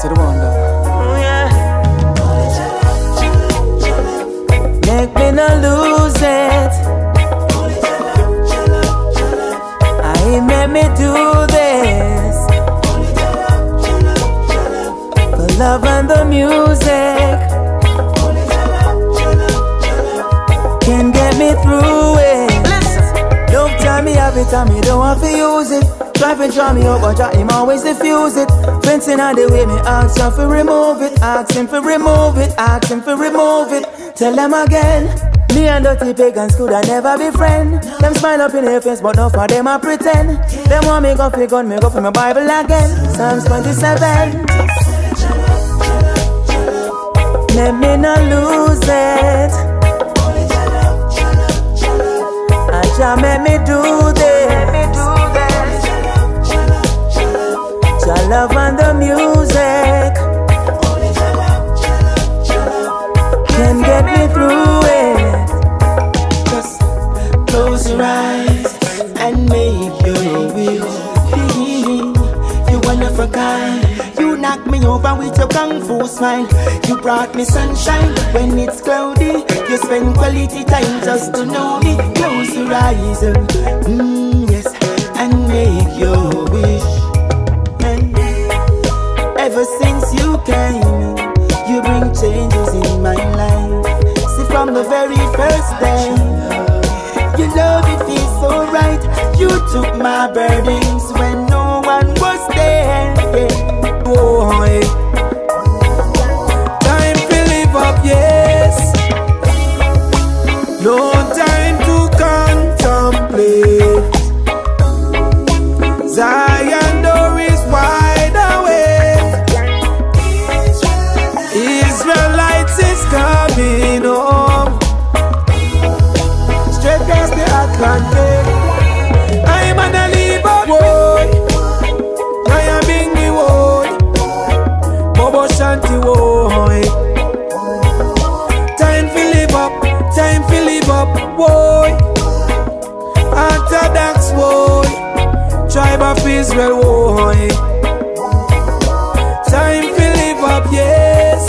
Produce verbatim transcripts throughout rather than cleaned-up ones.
to the wonder. Oh yeah. Make me not lose it. I made me do this for love and the music can get me through it. Listen, don't tell me every time you don't want to use it. Try to draw me up, but him always diffuse it. Fencing on the way, me ask him for remove it. Ask him for remove it, ask him for remove it. Tell them again, me and dirty pagans could I never be friend. Them smile up in their face, but not for them I pretend. Them want me go for gun, me go for my Bible again. Psalms twenty-seven. Let me not lose it. I shall make me do this. Your love and the music can get me through it. Just close your eyes and make your wish. You one of a kind. You knock me over with your kung fu smile. You brought me sunshine when it's cloudy. You spend quality time just to know me. Close your eyes, mm, yes, and make your wish. Ever since you came, you bring changes in my life. See, from the very first day, your love, it feels so right. You took my burdens when no one was there. Yeah. Boy, time to live up, yes. No time to contemplate. Zion door is wide awake. Israelites is coming home. Straight across the Atlantic. I'm on a leave up boy. I am Bingy boy. Bobo Shanti boy. Time to live up. Time to live up boy. Orthodox boy. Tribe of Israel boy. Time to live up, yes.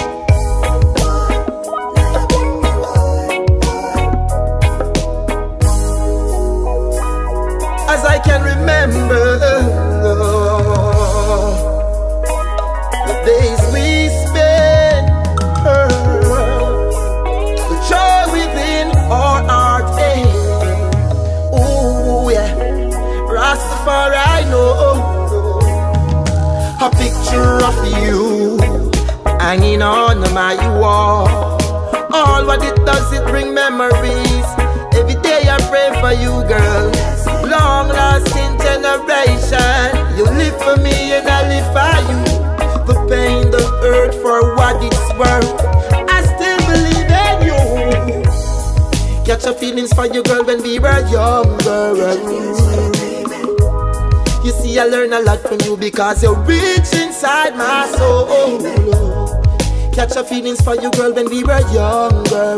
As I can remember the days we spent, the joy within our heart. Ooh, yeah. Rastafari, I know a picture of you hanging on my wall. All what it does, it bring memories. Every day I pray for you, girl. Long lasting generation. You live for me and I live for you. The pain, the hurt, for what it's worth, I still believe in you. Catch your feelings for you, girl, when we were younger. You see, I learn a lot from you because you're rich inside my soul. Catch your feelings for you, girl, when we were younger.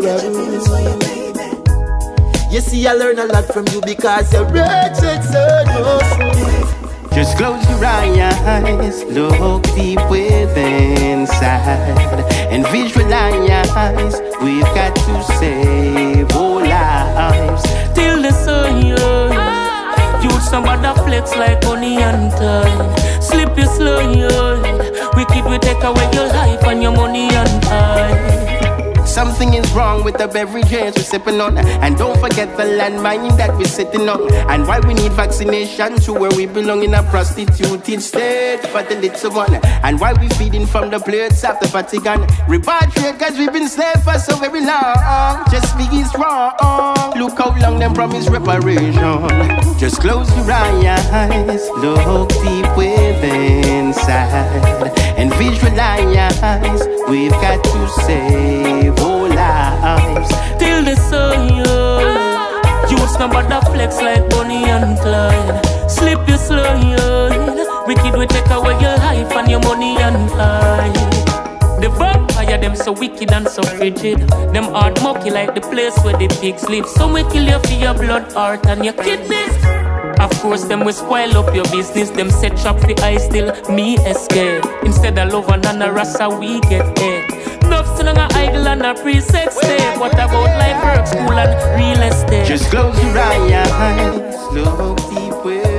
You see, I learn a lot from you because you're rich inside my soul. Just close your eyes, look deep within inside, and visualize we've got to save all lives till the sun, yeah. You somebody flex like honey and time. Slip you slow, yeah. Wicked we take away your life and your money and time. Something is wrong with the beverages we're sipping on. And don't forget the landmine that we're sitting on. And why we need vaccination to where we belong in a prostituted state for the little one. And why we feeding from the plates of the Vatican. Repatriate cause we've been slaves for so very long. Just because wrong. Look how long them promise reparation. Just close your eyes, look deep within inside, and visualize we've got to save all lives till the sun, yeah. You somebody flex like Bonnie and Clyde. Slip you slow, yeah. Wicked we take away your life and your money and time. The vampire them so wicked and so frigid. Them hard mucky like the place where the pigs live. Some we kill you for your blood, heart and your kidneys. Of course, them will spoil up your business. Them set trap for I still me escape. Instead of love and a rasa, we get hate. Enough still on a idle and a pre-sex tape. What about life, work, school and real estate? Just close your eyes, look deep way.